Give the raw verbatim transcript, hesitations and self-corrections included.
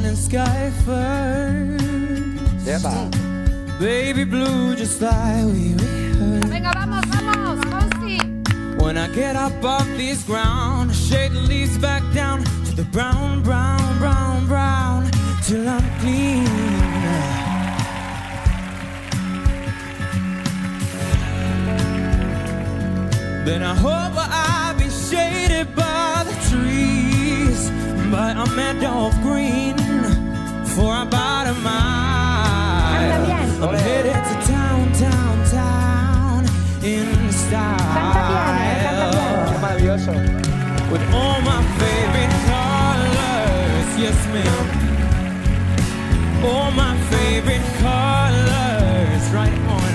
morning sky first. Epa. Baby blue just like we rehearsed. Venga, vamos, vamos, Fausti. When I get up off this ground, shake the leaves back down to the brown, brown, brown, brown, till I'm clean. Then I hope I'll be shaded by the trees, by a meadow of green, for about a mile. I'm headed to town, town, town, in style. Maravilloso. With all my favorite colors, yes ma'am. All my favorite colors, right on.